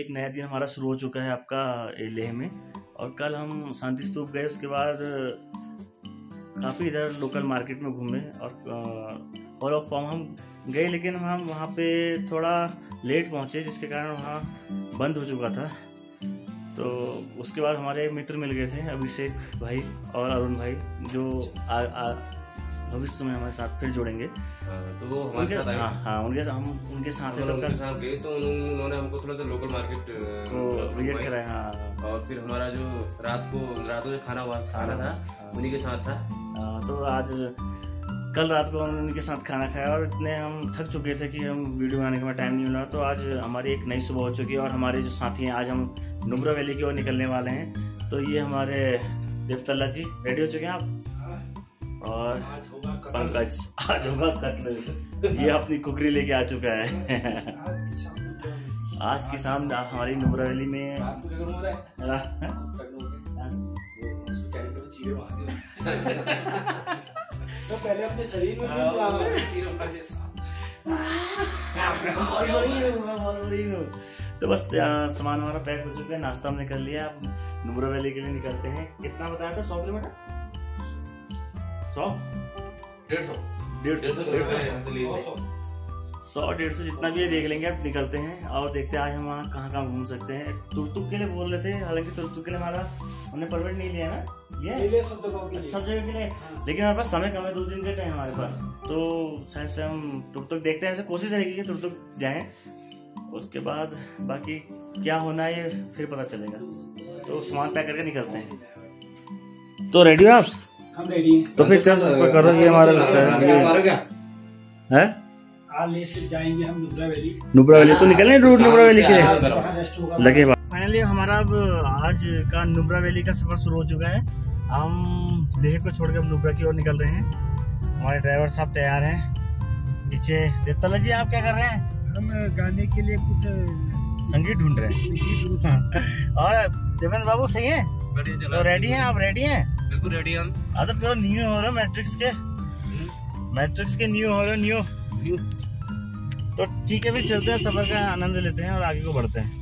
एक नया दिन हमारा शुरू हो चुका है आपका लेह में। और कल हम शांति स्तूप गए, उसके बाद काफ़ी इधर लोकल मार्केट में घूमे और हॉल ऑफ फॉर्म हम गए, लेकिन हम वहाँ पे थोड़ा लेट पहुँचे जिसके कारण वहाँ बंद हो चुका था। तो उसके बाद हमारे मित्र मिल गए थे, अभिषेक भाई और अरुण भाई, जो भविष्य में हमारे साथ फिर जोड़ेंगे। तो वो हमारे साथ आए। हाँ, उनके साथ गए तो उन्होंने हमको थोड़ा सा लोकल मार्केट विजिट कराया। हाँ, और फिर हमारा जो रात को जो खाना था उन्हीं के साथ था। तो आज कल रात को हमने उनके साथ खाना खाया और इतने हम थक चुके थे कि हम वीडियो बनाने का टाइम नहीं मिला। तो आज हमारी एक नई सुबह हो चुकी है और हमारे जो साथी हैं, आज हम नुब्रा वैली की ओर निकलने वाले हैं। तो ये हमारे देवतल्ला जी रेडी हो चुके हैं आप, और पंकज आज होगा कत्ल, ये अपनी कुकरी लेके आ चुका है। आज की शाम हमारी नुब्रा वैली में तो पहले अपने शरीर में तो बस सामान हमारा पैक हो चुका है, नाश्ता हमने कर लिया। अब नुब्रा वैली के लिए निकलते हैं। कितना बताया था? 100 किलोमीटर, 100-150 जितना भी है देख लेंगे। अब निकलते हैं और देखते हैं आज हम वहाँ कहाँ घूम सकते हैं। तुक के लिए बोल रहे थे, हालांकि तुक के लिए हमारा हमने परमिट नहीं लिया ना, ये सब जगह के लिए। लेकिन हमारे पास समय कम है, 2 दिन का टाइम हमारे पास। तो शायद से हम तुक देखते हैं, ऐसे कोशिश रहेगी कि तुक जाएं। उसके बाद बाकी क्या होना है ये फिर पता चलेगा। तो सामान पैक करके निकलते हैं। तो रेडी हो आप? हम रेडी हैं। तो फिर चल करो, ये हमारा है ले से जाएंगे हम नुब्रा वैली। तो निकलने रूट नुब्रा वैली के लगे। फाइनली हमारा अब आज का नुब्रा वैली का सफर शुरू हो चुका है। हम लेह को छोड़कर नुब्रा की ओर निकल रहे हैं। हमारे ड्राइवर साहब तैयार हैं। पीछे देवतल्ला जी आप क्या कर रहे हैं? हम गाने के लिए कुछ संगीत ढूंढ रहे हैं। और देवेंद्र बाबू सही है? तो रेडी हैं आप? रेडी हैं? बिल्कुल रेडी हम। तो प्योर न्यू हो रहा मैट्रिक्स के न्यू हो रहे न्यू। तो ठीक है, फिर चलते हैं, सफर का आनंद लेते हैं और आगे को बढ़ते हैं।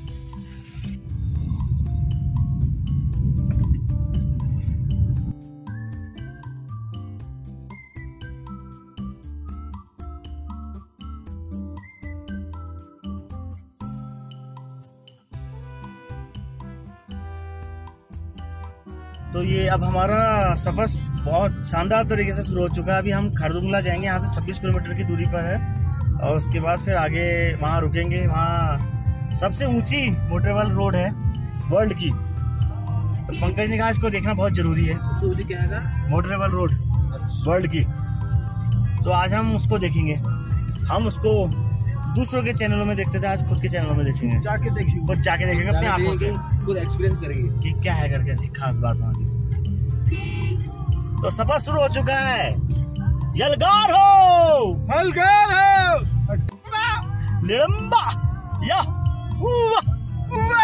तो ये अब हमारा सफर बहुत शानदार तरीके से शुरू हो चुका है। अभी हम खरदुंगला जाएंगे, यहाँ से 26 किलोमीटर की दूरी पर है। और उसके बाद फिर आगे वहाँ रुकेंगे। वहाँ सबसे ऊंची मोटरवेल रोड है वर्ल्ड की। तो पंकज ने कहा इसको देखना बहुत जरूरी है। क्या है? मोटरवेल रोड वर्ल्ड की। तो आज हम उसको देखेंगे। हम उसको दूसरों के चैनलों में देखते थे, आज खुद के चैनलों में देखेंगे। जाके देखेंगे अपनी आंखों से, खुद एक्सपीरियंस करेंगे कि क्या है करके ऐसी खास बात वहाँ की। तो सफर शुरू हो चुका है। यलगार हो, हलगार हो, लिडम्बा या उवा, उवा।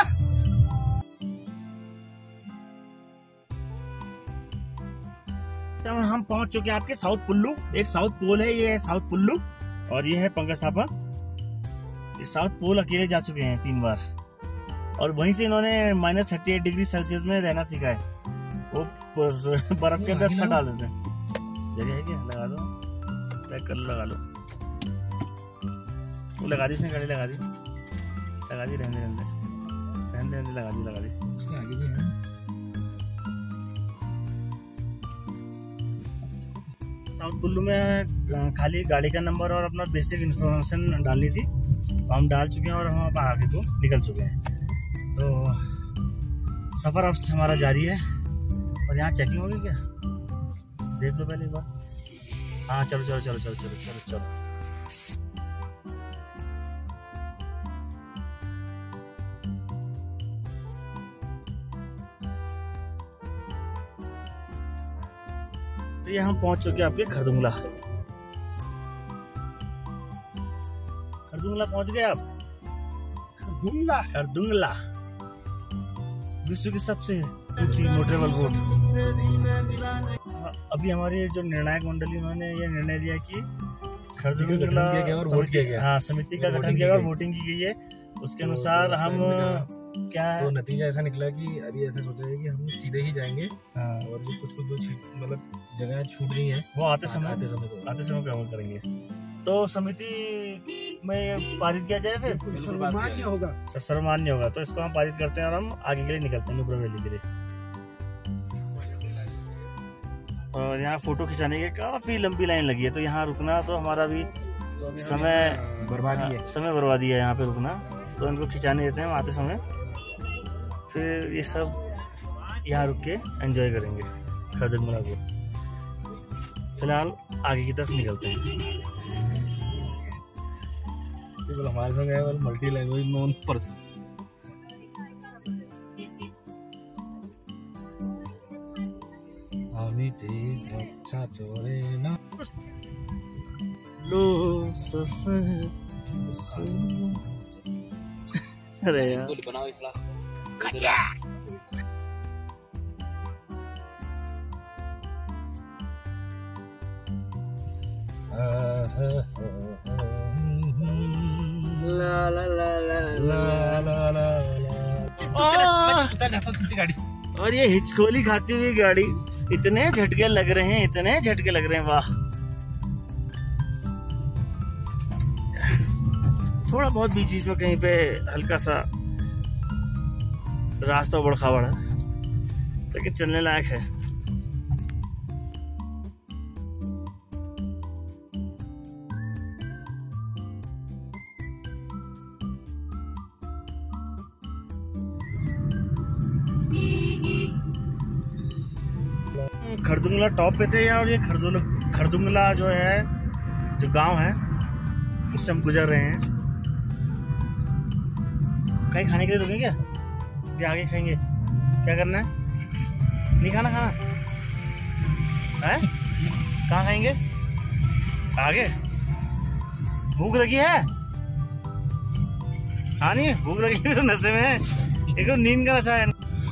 हम पहुंच चुके हैं आपके साउथ पुल्लू। एक साउथ पोल है, ये है साउथ पुल्लू और ये है पंकज थापा। इस साउथ पोल अकेले जा चुके हैं 3 बार और वहीं से इन्होंने -38 डिग्री सेल्सियस में रहना सीखा है। वो बर्फ के अंदर सर डाल देते हैं। जगह है क्या? लगा दो, पैक कर लो, लगा लो। वो लगा दी, इसने गाड़ी लगा दी, रहने दे, लगा दी। उसके आगे भी है। साउथ कुल्लू में खाली गाड़ी का नंबर और अपना बेसिक इन्फॉर्मेशन डालनी थी, तो हम डाल चुके हैं और हम आगे को निकल चुके हैं। तो सफ़र अब हमारा जारी है। और यहाँ चेकिंग होगी क्या? देख लो पहले एक बार। हाँ, चलो। तो ये हम पहुंच चुके हैं आपके खरदुंगला पहुंच गए आप। खरदुंगला विश्व की सबसे ऊंची मोटरवेल रोड। अभी हमारी जो निर्णायक मंडली उन्होंने ये निर्णय लिया कि खरदुंगला समिति का गठन किया गया और वोटिंग की गई है। उसके अनुसार हम क्या तो नतीजा ऐसा निकला कि अभी ऐसा सोचा है कि हम सीधे ही जाएंगे और जो कुछ जो मतलब जगह छूट रही है वो आते समय कवर करेंगे। तो समिति में पारित किया जाए फिर सर्वमान्य होगा। सर्वमान्य होगा तो इसको हम पारित करते हैं और हम आगे के लिए निकलते हैं नुब्रा वैली के लिए। और यहाँ फोटो खिंचाने की काफी लंबी लाइन लगी है, तो यहाँ रुकना तो हमारा भी समय बर्बादी है यहाँ पे रुकना। तो इनको खिंचाने देते हैं हम आते समय, फिर ये सब यहाँ रुक के एंजॉय करेंगे खरदंगला को। फिलहाल आगे की तरफ निकलते हैं। हमारे संग है मल्टी लैंग्वेज नॉन पर्सन। लो सफर अरे यार बनाओ इखला ला ला ला ला ला ला ला। और ये हिचकोली खाती हुई गाड़ी, इतने झटके लग रहे हैं, इतने झटके लग रहे हैं, वाह। थोड़ा बहुत बीच बीच में कहीं पे हल्का सा रास्ता उबड़ खाबड़ है, लेकिन चलने लायक है। खरदुंगला टॉप पे थे और ये खरदुंगला जो है, जो गांव है, उससे हम गुजर रहे हैं। कहीं खाने के लिए रुकेंगे क्या? ये आगे खाएंगे, क्या करना है? नहीं खाना है? कहाँ खाएंगे? आगे भूख लगी है? हाँ नहीं भूख लगी है तो नशे में है, एक तो नींद का नशा है।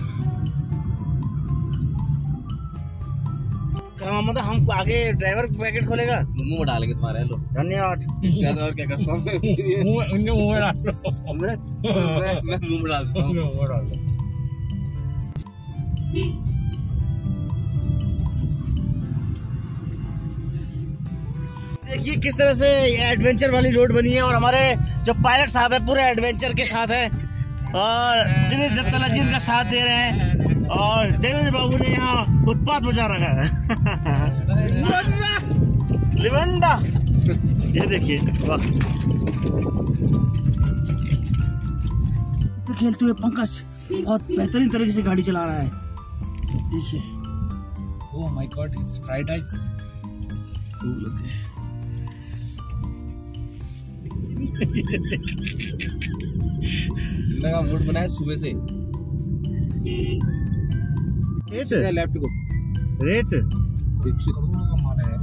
मतलब हम आगे ड्राइवर पैकेट खोलेगा, मुंह में डालेंगे तुम्हारे। लो धन्यवाद। शायद और क्या करता हूँ उनके मुंह में डाल दो। मैं मुंह में डालता हूँ। देखिए किस तरह से ये एडवेंचर वाली रोड बनी है और हमारे जो पायलट साहब है पूरे एडवेंचर के साथ है और दिनेश दत्ताला जी इनका साथ दे रहे हैं और देवेंद्र बाबू ने यहाँ उत्पात मचा रखा है। लिवंडा ये देखिए, वाह। तो खेलते हुए पंकज बहुत बेहतरीन तरीके से गाड़ी चला रहा है, देखिए। Oh my god, it's fried rice. का मूड बना है सुबह से। लेफ्ट को रेत करोड़ों का माल है यार।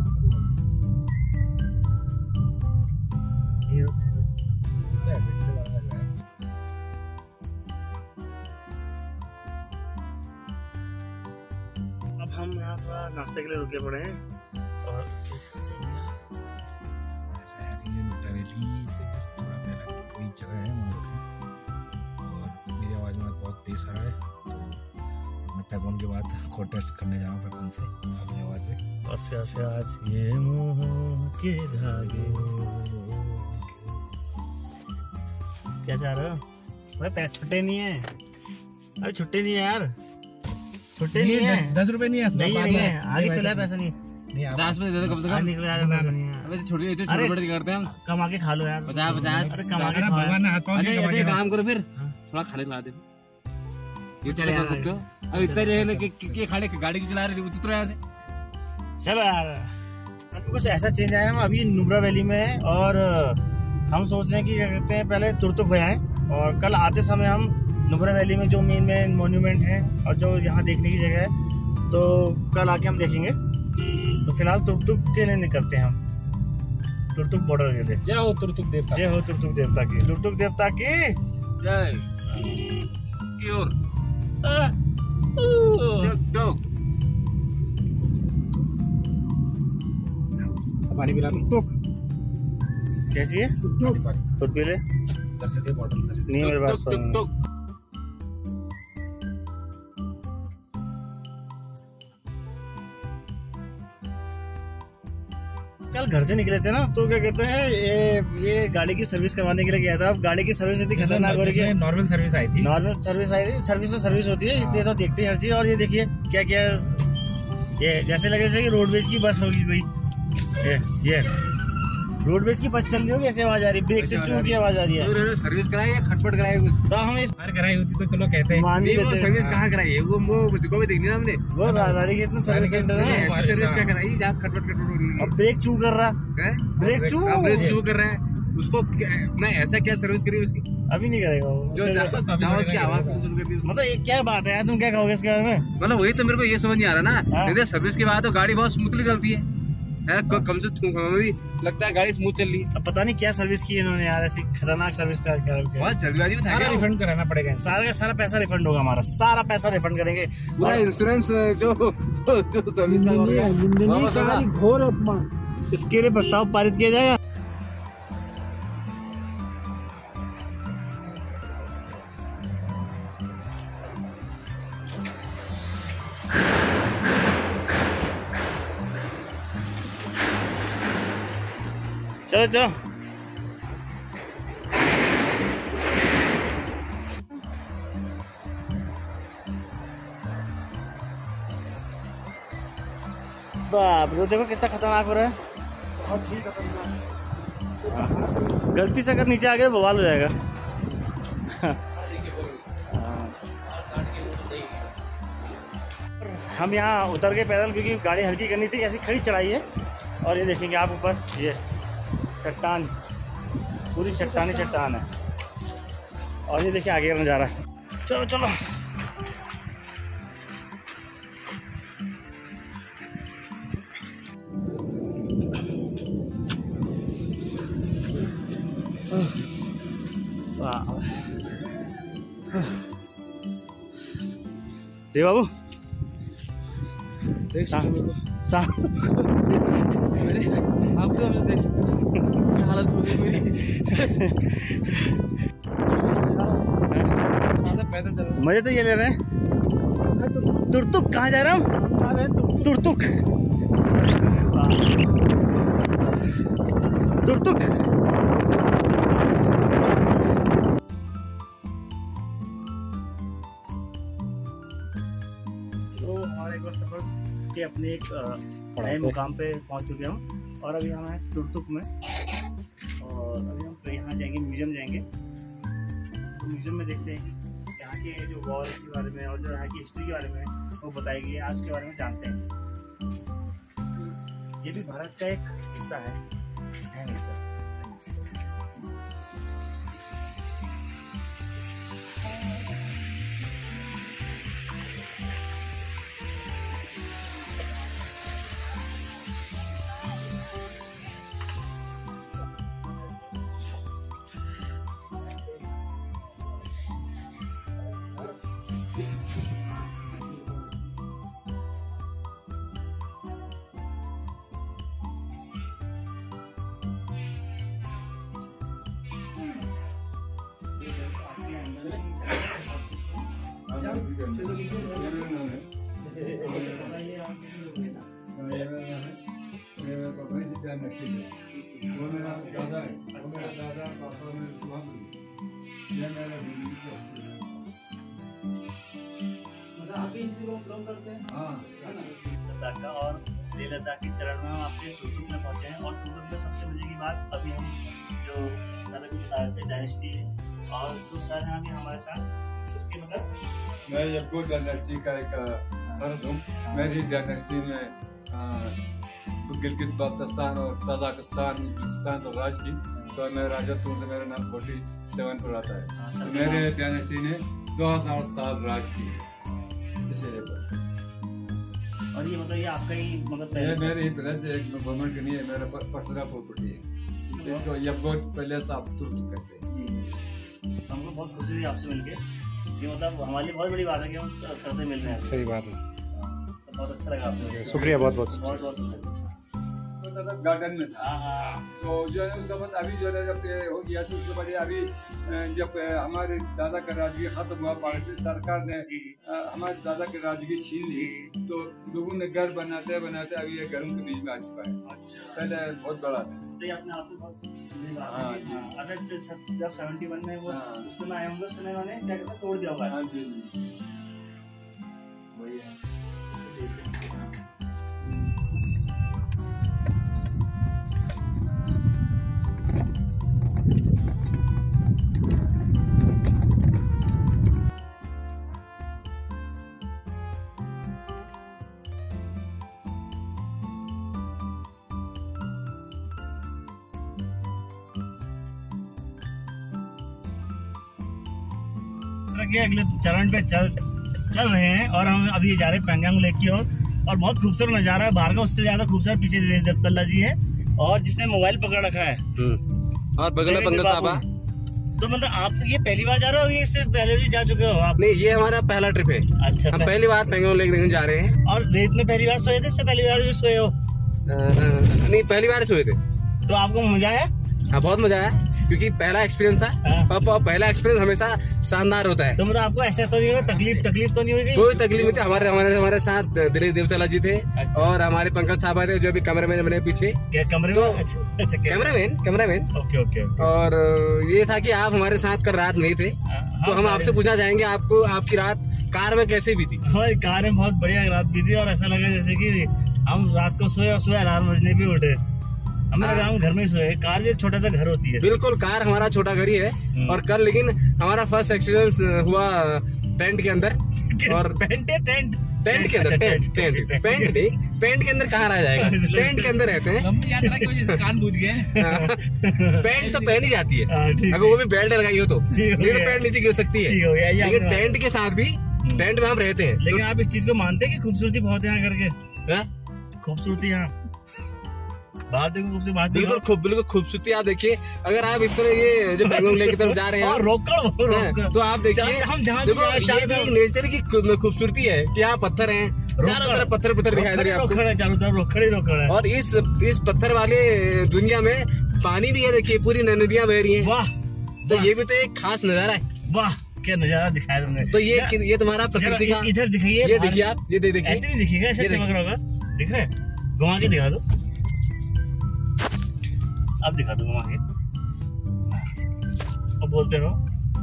अब हम यहाँ पर नाश्ते के लिए रुके पड़े हैं और से जस्ट थोड़ा पहले कोई जगह है वहाँ और मेरी आवाज़ में बहुत तेज आ रहा है, तो मैं पैगोन के बाद कोड टेस्ट करने जाऊँ पैगोन से अपनी आवाज़ में। और आज ये मोह के धागे क्या चाह रहे हो भाई? पैसे छुट्टे नहीं है, अरे छुट्टे नहीं है यार, छुट्टे नहीं है। 10 रुपए नहीं है, नहीं है आगे चला है, पैसा नहीं। 50 में दे दो कम से कम। पैसा नहीं है। अबे छोटी छोटी करते हैं हम, कमा के खा लो यार। 50 अरे कमा के भगवान ने हाथ पाँव अच्छा काम करो फिर थोड़ा खाने ला दे। ये चले जा सकते हो अब इतना रहे कि खाने गाड़ी की चला रहे उतर यहाँ से। चलो यार अभी कुछ ऐसा चेंज आया, हम अभी नुब्रा वैली में है और हम सोच रहे हैं कि क्या कहते हैं पहले तुरतुक हो आए और कल आते समय हम नुब्रा वैली में जो मेन मोन्यूमेंट है और जो यहाँ देखने की जगह है तो कल आके हम देखेंगे। तो फिलहाल तुरतुक के लिए निकलते हैं हम, तुरतुक बॉर्डर के लिए। जय हो तुरतुक देवता, जय हो तुरतुक देवता की, तुरतुक देवता की जय की ओर। पानी पिला तुरतुक क्या चाहिए? खुद पी ले। उधर से दे बॉटल नहीं मेरे पास तो नहीं। कल घर से निकले थे ना, तो क्या कहते हैं ये गाड़ी की सर्विस करवाने के लिए गया था। अब गाड़ी की सर्विस इतनी खतरनाक हो रही है। नॉर्मल सर्विस आई थी, नॉर्मल सर्विस आई थी। सर्विस तो सर्विस होती है, ये तो देखते हैं हर चीज। और ये देखिए क्या क्या, ये जैसे लगे जैसे कि रोडवेज की बस होगी कोई। ये रोडवेज की बस चल रही होगी, ऐसे आवाज आ रही है, ब्रेक से चूं की आवाज आ रही है। सर्विस कराई या खटपट कराई? तो हम इस बार कराई होती तो चलो कहते हैं, मान नहीं, वो सर्विस कहाँ कराई है? वो जुगो में देखनी ना हमने, वो रानी खेत में सर्विस सेंटर है। सर्विस क्या कराई जहाँ खटपट हो रही है? अब ब्रेक चू कर रहा है, ब्रेक चू कर रहा है उसको। मैं ऐसा क्या सर्विस करी उसकी? अभी नहीं करेगा वो, जो जाओ उसकी आवाज सुन के। मतलब ये क्या बात है यार, तुम क्या कहोगे इसके बारे में? मतलब वही तो मेरे को ये समझ नहीं आ रहा ना। नहीं सर्विस के बाद तो गाड़ी बहुत स्मूथली चलती है, कम से हमें भी लगता है गाड़ी स्मूथ चल रही है। अब पता नहीं क्या सर्विस की इन्होंने यार, ऐसी खतरनाक सर्विस तैयार कर। बहुत जल्दबाजी में था। रिफंड कराना पड़ेगा, सारा का सारा पैसा रिफंड होगा, हमारा सारा पैसा रिफंड करेंगे। पूरा इंश्योरेंस जो सर्विस का घोर अपमान, इसके लिए प्रस्ताव पारित किया जाएगा। चलो चलो बाप रे, देखो कितना खतरनाक हो रहा है। बहुत ही खतरनाक। गलती से अगर नीचे आ गए बवाल हो जाएगा। हम यहाँ उतर गए पैदल, क्योंकि गाड़ी हल्की करनी थी। ऐसी खड़ी चढ़ाई है। और ये देखेंगे आप ऊपर, ये चट्टान, पूरी चट्टान ही चट्टान है। और ये देखिए आगे का नज़ारा। चलो चलो देव बाबू देख आप तो देख सकते हालत हो गई मेरी। पैदल चल रहा, मजे तो ये ले रहे हैं। तुरतुक कहाँ जा रहा हूँ? तुरतुक तुरतुक। तो हमारे एक बार सफर के अपने एक नए मुकाम पे पहुंच चुके हम। और अभी हम हैं तुरतुक में। और अभी हम यहाँ जाएंगे, म्यूजियम जाएंगे। तो म्यूजियम में देखते हैं कि यहाँ के जो वॉल के बारे में और जो यहाँ की हिस्ट्री के बारे में वो बताएगी, आज के बारे में जानते हैं। ये भी भारत का एक हिस्सा है, अहम हिस्सा। लद्दाख का और लेह लद्दाख के चरण में हम आपके तुरतुक में पहुंचे हैं। और तुरतुक में सबसे मजे की बात, अभी हम जो सर अभी बता रहे थे डायनेस्टी है, और कुछ सर हैं अभी हमारे साथ। उसके मतलब मैं यबगो डायनेस्टी का एक फर्द हूँ। मेरी डायनेस्टी में गिलगित बाल्टिस्तान और तजाकिस्तान, उज्बेकिस्तान और राज की, तो मैं राजत्व से मेरा नाम 47 पर आता है। तो मेरे डायनेस्टी ने 2000 साल राज की, इसीलिए। और ये मतलब ये आपका ही मतलब ये मेरे ही पैलेस है, एक गवर्नमेंट की नहीं है, मेरा पर्सनल प्रॉपर्टी है। इसको यबगो पैलेस आप तुर्क कहते हैं। जी, हमको बहुत खुशी हुई आपसे मिलके। ये मतलब हमारे लिए बहुत बड़ी बात है कि हम सर से मिल रहे हैं। सही बात है, तो बहुत अच्छा लगा आपसे। शुक्रिया, बहुत बहुत बहुत बहुत शुक्रिया। होता था गार्डन में था। तो जो है उसके बाद अभी जो है जब ये हो गया तो उसके बाद अभी जब हमारे दादा का राजगी खत्म हुआ, पाकिस्तान सरकार ने हमारे दादा की राजगी छीन ली, तो लोगों ने घर बनाते बनाते अभी ये घरों के बीच में आ चुका है। पहले बहुत बड़ा था। हाँ जी। जब 71 में वो उस समय आए होंगे, उस समय उन्होंने क्या कहते हैं तोड़ दिया होगा। हाँ जी। वही है। के अगले चरण पे चल रहे हैं और हम अभी जा रहे हैं पेंगोंग लेक की ओर और बहुत खूबसूरत नजारा है। बाहर का उससे ज्यादा खूबसूरत पीछे देवतल्ला जी है और जिसने मोबाइल पकड़ रखा है और बगल में पंकज साहब। तो मतलब आप ये पहली बार जा रहे हो, इससे पहले भी जा चुके हो आप? नहीं, ये हमारा पहला ट्रिप है। अच्छा, हम पहली बार पेंगोंग लेक देखने जा रहे हैं। और रेत में पहली बार सोए थे, इससे पहली बार भी सोए हो? नहीं, पहली बार सोए थे। तो आपको मजा आया? हाँ, बहुत मजा आया क्योंकि पहला एक्सपीरियंस था। पहला एक्सपीरियंस हमेशा शानदार होता है। तो मतलब आपको ऐसा तो नहीं हुआ, तकलीफ तो नहीं हुई? कोई तकलीफ नहीं थी। हमारे साथ दिलीप देवतला जी थे। अच्छा। और हमारे पंकज साहब थे जो भी कैमरामैन बने पीछे। कैमरामैन। ओके। और ये था कि आप हमारे साथ कल रात नहीं थे, तो हम आपसे पूछना चाहेंगे आपको आपकी रात कार में कैसे बीती? हमारी कार में बहुत बढ़िया रात बीती और ऐसा लगा जैसे कि हम रात को सोए अलार्म बजने पे उठे। हमारे गाँव घर में सोए। कार भी एक छोटा सा घर होती है। बिल्कुल, कार हमारा छोटा घर ही है। और कल लेकिन हमारा फर्स्ट एक्सपीरियंस हुआ टेंट के अंदर। और टेंट के अंदर पेंट के अंदर कहाँ रह जाएगा? टेंट के अंदर रहते हैं। लंबी यात्रा की वजह से कान बूझ गए। पेंट तो पहनी जाती है अगर वो भी बेल्ट लगाई हो तो, नहीं तो पेंट नीचे गिर सकती है। लेकिन टेंट के साथ भी टेंट में हम रहते हैं। लेकिन आप इस चीज को मानते हैं कि खूबसूरती बहुत है यहाँ करके? खूबसूरती यहाँ बाहर देखो, बिल्कुल खूबसूरती आप देखिए। अगर आप इस तरह ये जो पेंगोंग लेक की तरफ जा रहे हैं तो आप देखिए, हम जहाँ नेचर की खूबसूरती है कि यहाँ पत्थर हैं, चारों तरफ पत्थर दिखाई दे रहे हैं आपको। चारों तरफ रोकड़ है। और इस पत्थर वाले दुनिया में पानी भी है। देखिए, पूरी नदियाँ बह रही हैं। वाह, तो ये भी तो एक खास नजारा है। वाह, क्या नजारा दिखाया तुमने। तो ये तुम्हारा प्रकृति का, इधर दिखाइए, ये देखिए आप, ये देखिए। ऐसे नहीं दिखेगा, ऐसे चमक रहा होगा। दिख रहा है? घुमा के दिखा दो, अब दिखा दो घुमा के। अब बोलते रहो।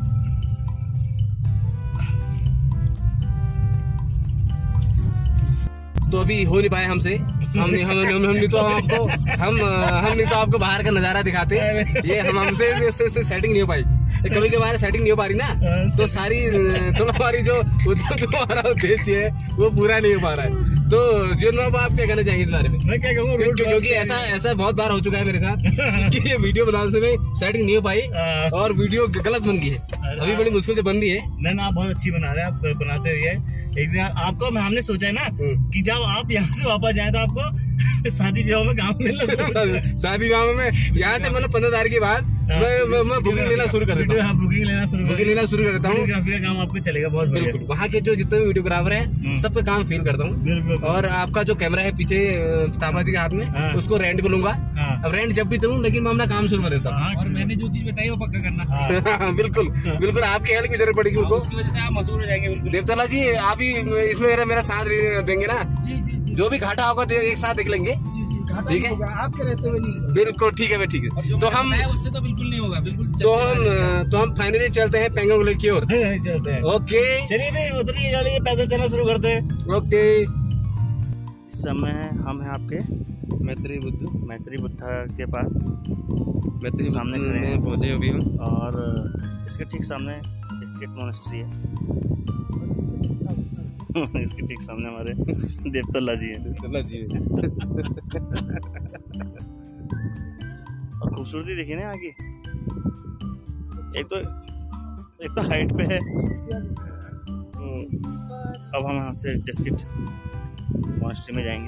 तो अभी हो नहीं पाए हमसे। हम नहीं तो आपको बाहर का नजारा दिखाते। ये हमसे सेटिंग नहीं हो पाई। कभी कभार सेटिंग नहीं हो पा रही ना, तो सारी थोड़ा हमारी जो हमारा उद्देश्य है वो पूरा नहीं हो पा रहा है। तो जीवन बाबू, आप क्या कहना चाहेंगे इस बारे में? मैं क्या कहूँगा, क्योंकि ऐसा बहुत बार हो चुका है मेरे साथ कि ये वीडियो बनाने से सेटिंग नहीं हो पाई और वीडियो गलत बन गई है। अभी बड़ी मुश्किल से बन रही है। नहीं, आप बहुत अच्छी बना रहे हैं, आप बनाते रहिए। एक दिन आपको हमने सोचा है ना कि जब आप यहाँ से वापस जाए तो आपको शादी ब्याह में काम मिलना। शादी ब्याह में यहाँ से मतलब 15 तारीख के बाद मैं बुकिंग लेना शुरू कर देता हूँ। बुकिंग लेना शुरू कर देता हूँ। वीडियोग्राफी का काम आपको चलेगा बहुत बिल्कुल। वहाँ के जो जितने भी वीडियोग्राफर हैं सबका काम फील करता हूँ। और आपका जो कैमरा है पीछे ताबा जी के हाथ में, उसको रेंट पे लूंगा। अब रेंट जब भी दूँ, लेकिन मैं अपना काम शुरू कर देता हूँ। और मैंने जो चीज बताई वो पक्का करना। बिल्कुल, आपकी हेल्प की जरूरत पड़ेगी उनको। उसकी वजह से आप मशहूर हो जाएंगे। देवतला जी, आप ही इसमें मेरा साथ देंगे ना? जी। जो भी घाटा होगा एक साथ देख लेंगे। ठीक है, आपके रहते हुए नहीं। बिल्कुल, ठीक है। तो हम उससे तो बिल्कुल नहीं होगा। बिल्कुल। तो हम फाइनली चलते हैं पेंगोंग लेक की ओर। चलते हैं। ओके, चलिए भाई, उतरिए, चलिए पैदल चलना शुरू करते हैं। ओके। इस समय हम हैं आपके मैत्री बुद्धा के पास। मैत्री सामने खड़े हैं, पहुंचे अभी हम। और इसके ठीक सामने स्केट मॉनेस्ट्री है। इसके ठीक सामने हमारे देवतल्ला जी हैं। और खूबसूरती देखिए ना आगे। एक तो हाइट पे है। अब हम यहाँ से स्केट मॉनेस्ट्री में जाएंगे।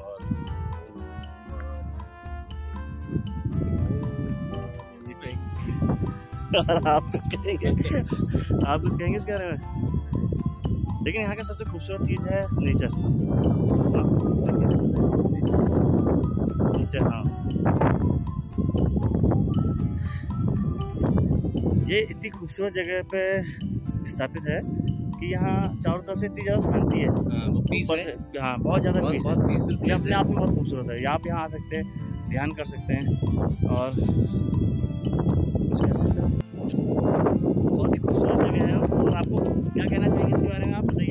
और आप कुछ कहेंगे इसके बारे में? लेकिन यहाँ का सबसे खूबसूरत चीज़ है नेचर। अच्छा हाँ, ये इतनी खूबसूरत जगह पे स्थापित है कि यहाँ चारों तरफ से इतनी ज़्यादा शांति है। वो पीस ऊपर है, से हाँ बहुत ज़्यादा पीस है। बहुत पीसफुल ये प्लेस अपने है। आप में बहुत खूबसूरत है। आप यहाँ आ सकते हैं, ध्यान कर सकते हैं और कुछ कह सकते हैं। बहुत ही खूबसूरत जगह है। और आपको क्या कहना चाहिए इसके बारे में, आप बताइए।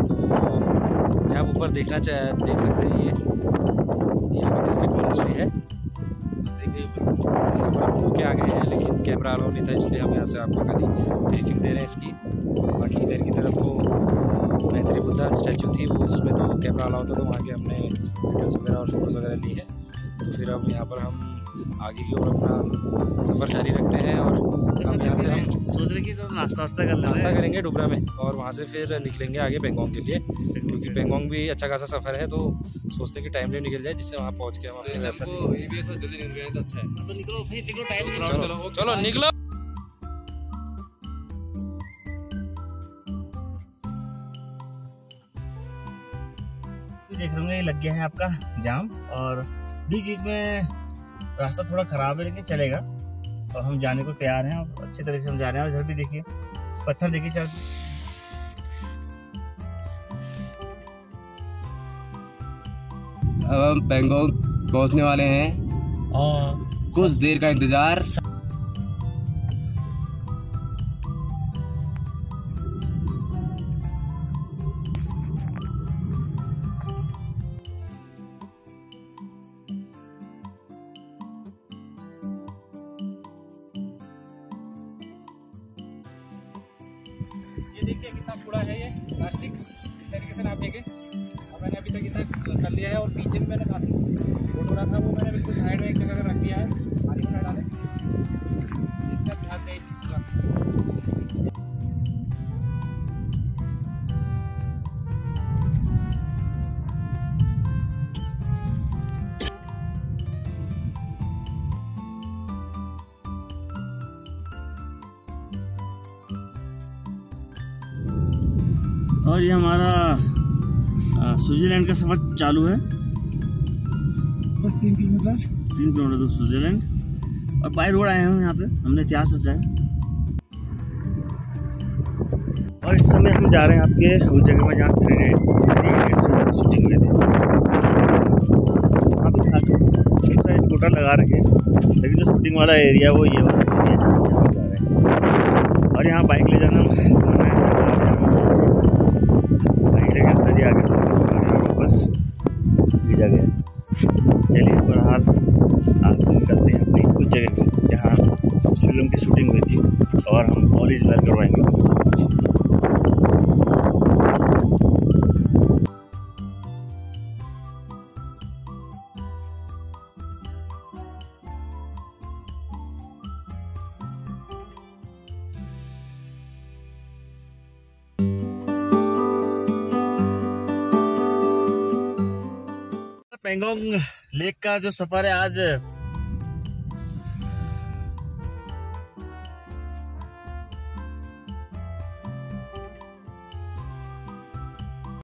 आप ऊपर देख सकते हैं, ये बिस्किट मॉनेस्ट्री है। देखिए हम के आ गए हैं, लेकिन कैमरा अलाउ नहीं था, इसलिए हम यहाँ से आपको खाली ब्रीफिंग दे रहे हैं इसकी। बाकी इधर की तरफ वो मैत्री बुद्धा स्टैचू थी, वो उसमें तो कैमरा अलाउ था, तो वहाँ के हमने वीडियोज़ वगैरह और फोटोज़ वगैरह ली है। तो फिर अब यहाँ पर हम आगे की ओर अपना सफ़र जारी रखते हैं और हम यहाँ से हम सोच रहे कि तो नाश्ता कर नाश्ता करेंगे डुबरा में और वहाँ से फिर निकलेंगे आगे पेंगोंग के लिए, क्योंकि पेंगोंग भी अच्छा खासा सफ़र है, तो सोचते हैं कि टाइम नहीं निकल जाए, जिससे वहाँ पहुँच के हम अपने रास्ता ये भी तो जल्दी निकल गए तो अच्छा है। तो निकलो भाई, निकलो, टाइम चलो निकलो। देख रहे होंगे ये लग गया है आपका जाम, और बीच में रास्ता थोड़ा खराब है लेकिन चलेगा, और हम जाने को तैयार हैं और अच्छे तरीके से हम जा रहे हैं। और इधर भी देखिए पत्थर देखिए चल। अब हम पेंगोंग पहुंचने वाले हैं और कुछ देर का इंतजार। ये देखिए कितना कूड़ा है, ये प्लास्टिक इस तरीके से नापेंगे। और मैंने अभी तक इतना कर लिया है, और पीछे भी मैंने काफ़ी फोटो रखा, वो मैंने बिल्कुल साइड में एक जगह रख दिया है, पानी में डाले। इसका ध्यान दें इस चीज़ का। और ये हमारा स्विट्जरलैंड का सफर चालू है। बस 3 किलोमीटर तो स्विट्जरलैंड, और बाय रोड आए हैं यहाँ पे, हमने इतिहास सोचा है। और इस समय हम जा रहे हैं आपके उस जगह में जहाँ 3 इडियट्स शूटिंग हुई थी। वहाँ पे बहुत सारे स्कूटर लगा रखे हैं, लेकिन जो शूटिंग वाला एरिया वो ये वाला एरिया जहाँ हम जा रहे हैं। और यहाँ बाइक ले जाना बस भेजा गया। चलिए बहरहाल आप निकलते हैं अपनी उस जगह पे जहाँ उस फिल्म की शूटिंग हुई थी, और हम ओरिजिनल करवाएंगे सब कुछ। पेंगोंग लेक का जो सफर है आज